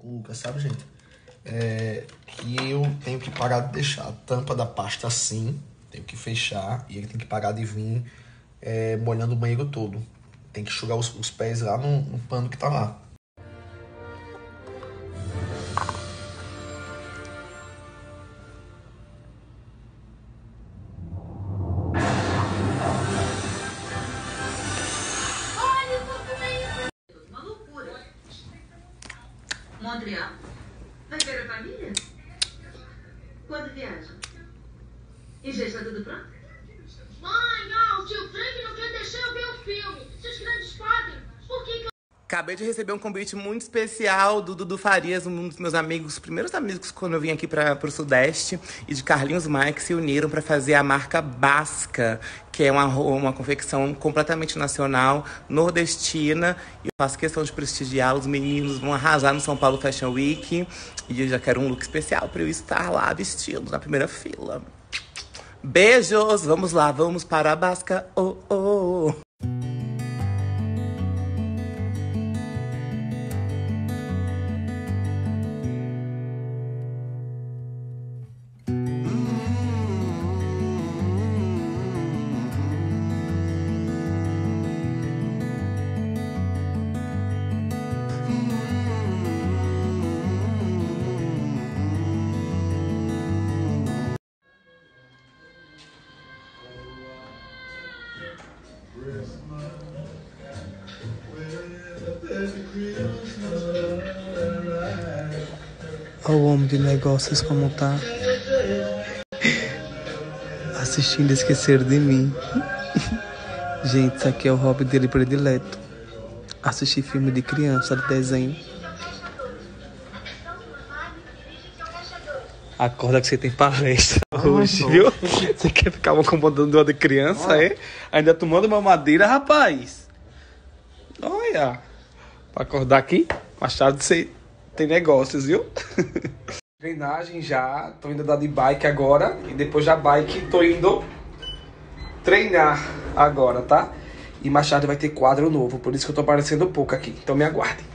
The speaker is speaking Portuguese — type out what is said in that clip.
Lucas, sabe, gente? Que eu tenho que parar de deixar a tampa da pasta assim, tenho que fechar e ele tem que parar de vir molhando o banheiro todo. Tem que enxugar os pés lá no pano que tá lá. Montreal? Vai ver a família? Quando viaja? E já está tudo pronto? Mãe, o tio Frank não quer deixar eu ver o filme. Se os grandes podem, por que eu... Acabei de receber um convite muito especial do Dudu Farias, um dos meus amigos, primeiros amigos quando eu vim aqui pro Sudeste, e de Carlinhos Maia, que se uniram para fazer a marca Basca, que é uma confecção completamente nacional, nordestina. E eu faço questão de prestigiá-los. Os meninos vão arrasar no São Paulo Fashion Week. E eu já quero um look especial para eu estar lá vestido na primeira fila. Beijos! Vamos lá, vamos para a Basca. Oh, oh. Olha o homem de negócios como tá assistindo Esquecer de Mim. Gente, isso aqui é o hobby dele predileto. Assistir filme de criança, de desenho. Acorda que você tem palestra hoje, viu? Você quer ficar incomodando uma de criança, é? Ainda tomando mamadeira, rapaz. Olha. Pra acordar aqui, mais tarde você tem negócios, viu? Treinagem já. Tô indo andar de bike agora. E depois da bike tô indo treinar agora, tá? E mais tarde vai ter quadro novo. Por isso que eu tô aparecendo pouco aqui. Então me aguardem.